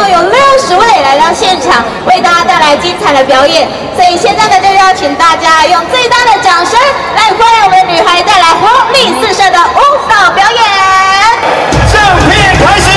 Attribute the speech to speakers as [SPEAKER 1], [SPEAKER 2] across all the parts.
[SPEAKER 1] 有60位来到现场，为大家带来精彩的表演。所以现在呢，就邀请大家用最大的掌声来欢迎我们女孩带来活力四射的舞蹈表演。
[SPEAKER 2] 正片开始。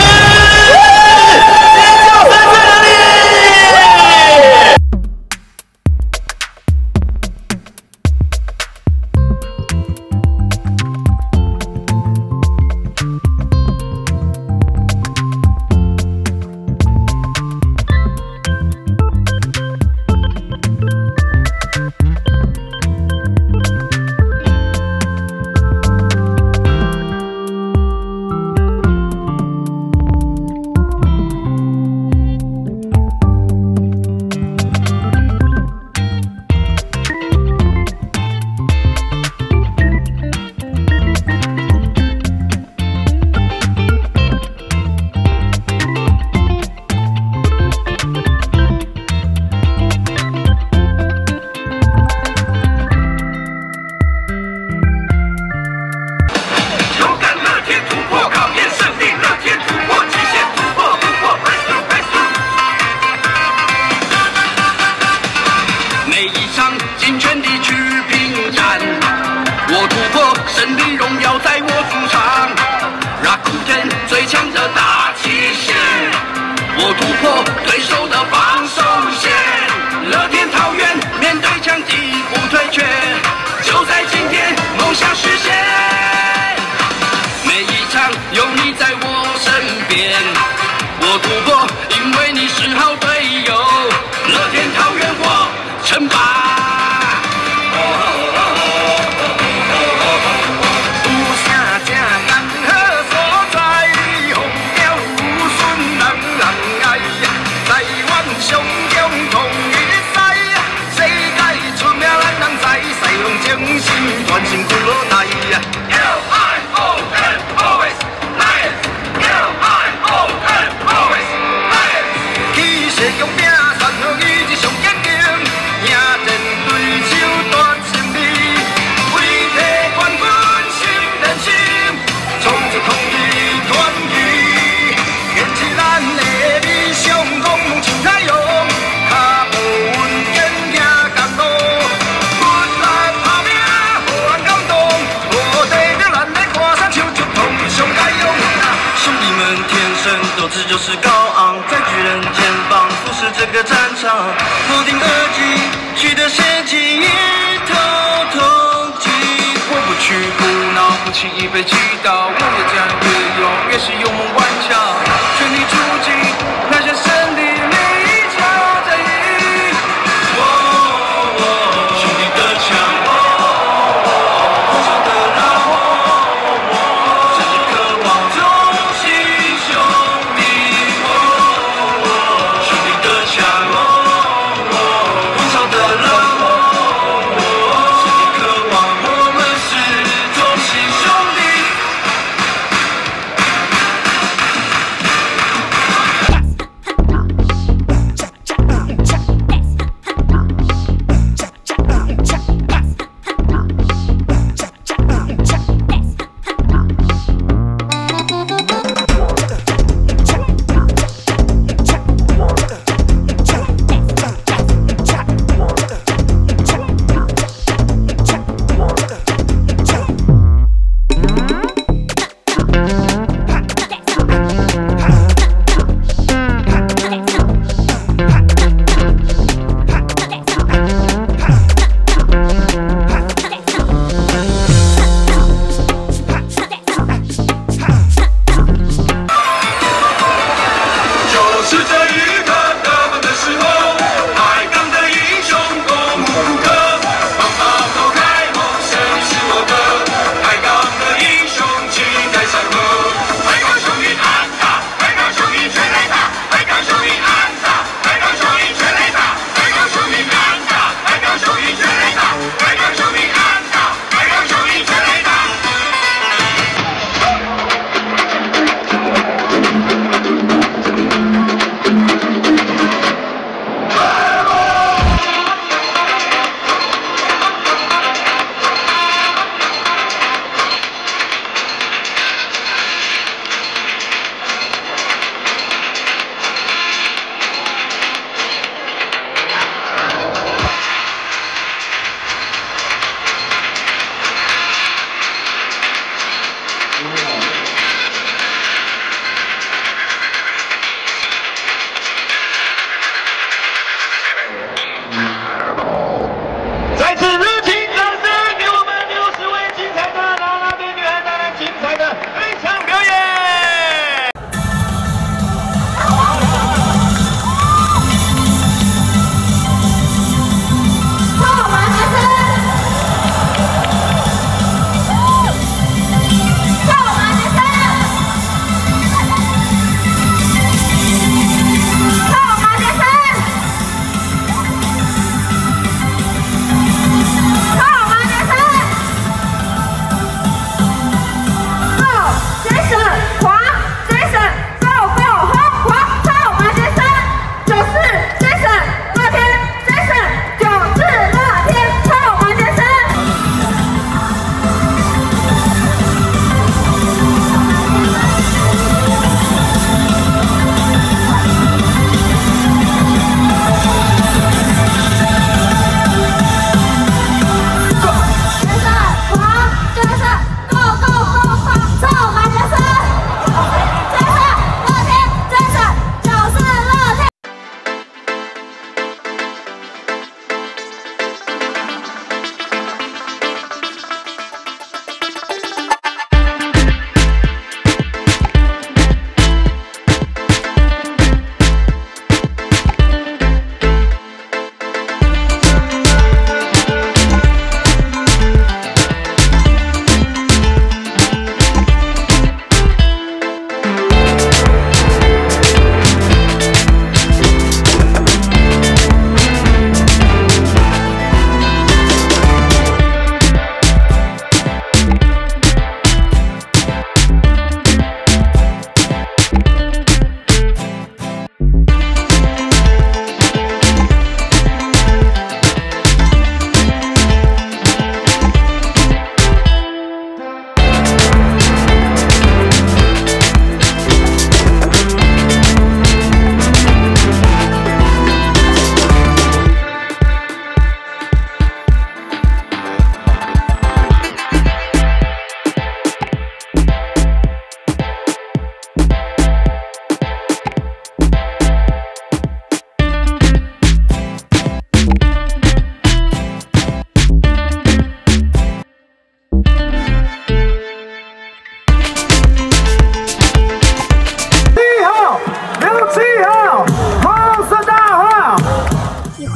[SPEAKER 3] 就是高昂，在巨人肩膀俯视这个战场，头顶耳机，取得先机一头痛击。我不去胡闹，不轻易被击倒，我越战越勇，越是勇猛顽强，全力出击，拿下胜利，每一场战役。兄弟的枪，红色的浪，甚至渴望忠心兄弟。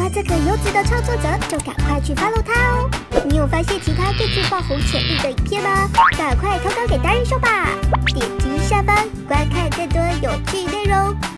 [SPEAKER 4] 欢这个优质的创作者，就赶快去 follow 他哦。你有发现其他更具爆红潜力的影片吗？赶快投稿给达人秀吧！点击下方观看更多有趣内容。